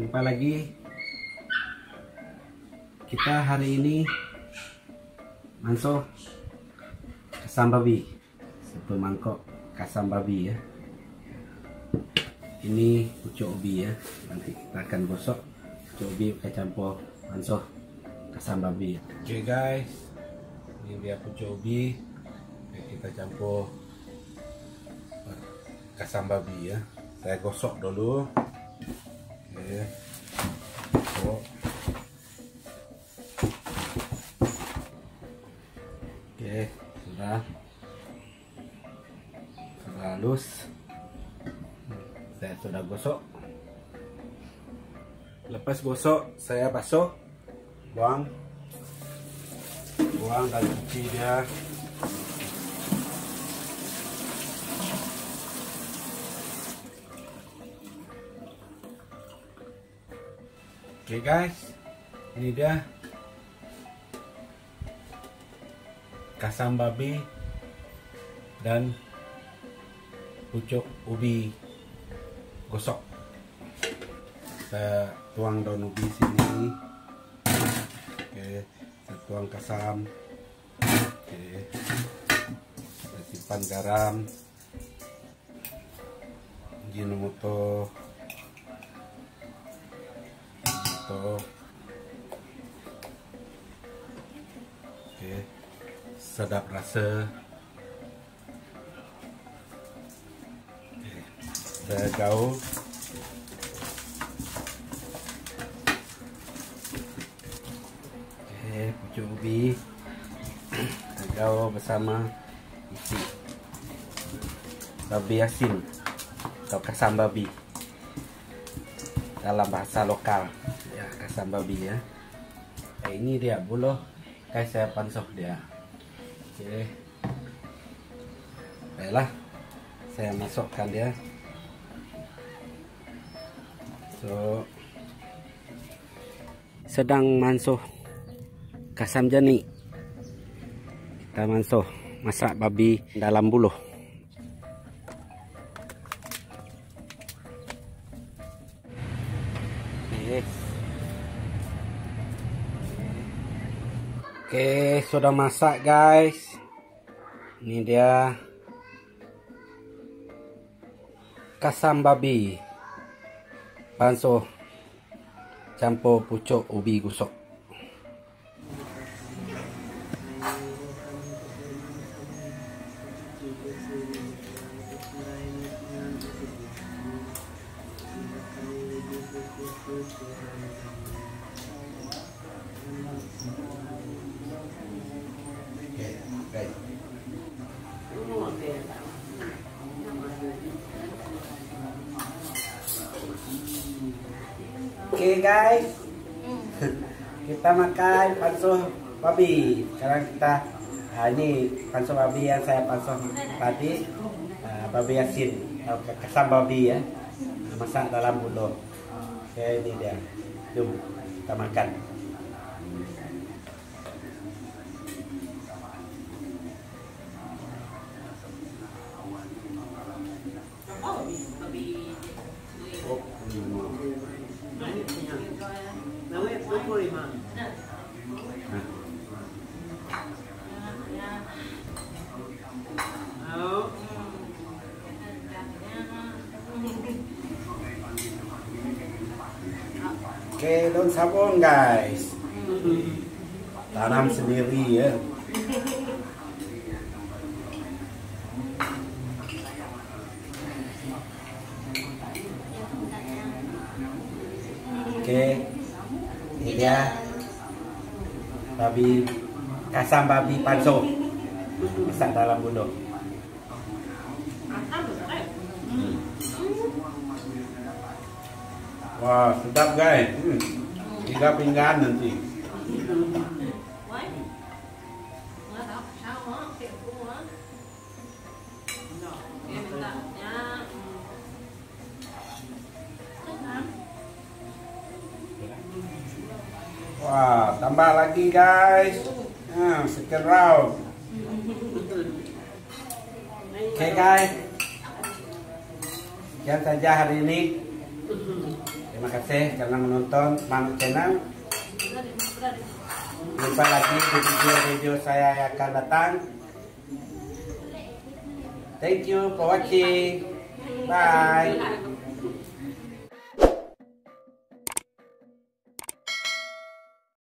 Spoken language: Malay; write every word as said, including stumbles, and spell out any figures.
Jumpa lagi. Kita hari ini manso kasam babi, satu mangkok kasam babi ya. Ini pucuk ubi ya. Nanti kita akan gosok pucuk ubi pakai campur manso kasam babi. Oke okay guys, ini dia pucuk ubi. Kita campur kasam babi ya. Saya gosok dulu. Oke. Gosok. Oke, sudah. Sudah halus. Saya sudah gosok. Lepas gosok, saya basuh. Buang. Buang dan cuci dia. Oke okay guys, ini dia kasam babi dan pucuk ubi gosok. Saya tuang daun ubi sini. Oke, saya tuang kasam. Oke, saya simpan garam, Ajinomoto. Oke, sedap rasa. Oke, saya gaul. Oke, pucuk ubi saya gaul bersama isi babi asin atau kasam babi dalam bahasa lokal. Kasam babi ya. Eh, ini dia buluh. Kayak saya pansoh dia. Oke. Baiklah. Saya masukkan dia. So, sedang mansuh kasam jani. Kita mansuh masak babi dalam buluh. Oke, sudah masak guys. Ini dia kasam babi panso campur pucuk ubi gosok. Oke okay guys, kita makan panso babi. Sekarang kita, nah ini panso babi yang saya panso tadi, nah, babi asin, kasam babi ya, masak dalam buluh. Oke okay, ini dia, jom kita makan. Oke, daun sabun guys, tanam sendiri ya. Oke, ini dia babi kasam babi panso masak dalam buluh. Wah, sedap guys. Hmm. Tiga pinggan nanti. Wah, tambah lagi guys. Nah, second round. Oke okay, guys. Sekian saja hari ini. Terima kasih karena menonton Manuk Channel. Jumpa lagi di video-video saya yang akan datang. Thank you for watching. Bye.